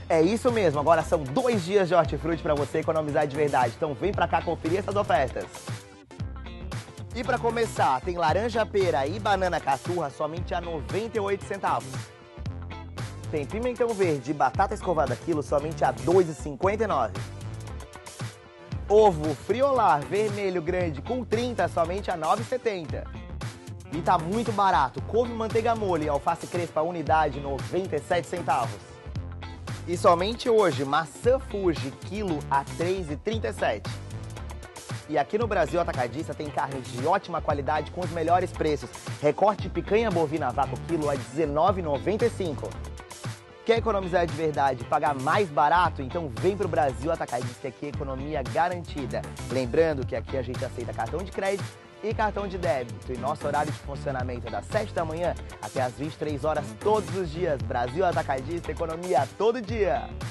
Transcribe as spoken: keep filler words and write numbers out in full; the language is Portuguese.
É isso mesmo, agora são dois dias de hortifruti para você economizar de verdade. Então vem pra cá conferir essas ofertas. E para começar, tem laranja pera e banana caturra somente a noventa e oito centavos. Tem pimentão verde e batata escovada quilo somente a dois reais e cinquenta e nove centavos. Ovo friolar vermelho grande com trinta somente a nove reais e setenta centavos. E tá muito barato, couve manteiga mole e alface crespa unidade noventa e sete centavos. E somente hoje, maçã Fuji, quilo a três reais e trinta e sete centavos. E aqui no Brasil Atacadista tem carnes de ótima qualidade com os melhores preços. Recorte de picanha bovina vácuo quilo a dezenove reais e noventa e cinco centavos. Quer economizar de verdade e pagar mais barato? Então vem pro Brasil Atacadista, que aqui é economia garantida. Lembrando que aqui a gente aceita cartão de crédito e cartão de débito. E nosso horário de funcionamento é das sete da manhã até as vinte e três horas todos os dias. Brasil Atacadista, economia todo dia.